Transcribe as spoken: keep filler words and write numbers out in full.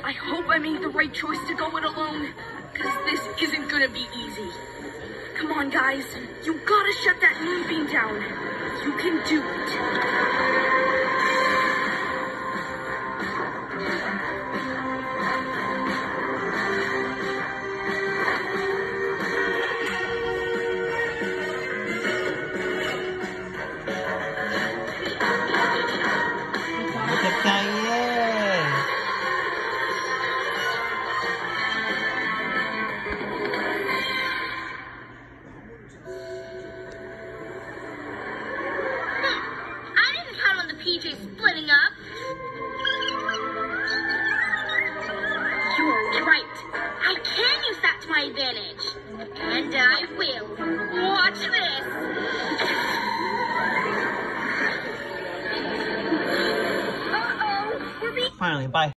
I hope I made the right choice to go it alone, because this isn't gonna be easy. Come on, guys. You gotta shut that moonbeam down. You can do it. P J splitting up. You're right. I can use that to my advantage. And I will. Watch this. Uh-oh. We're being... Finally, bye.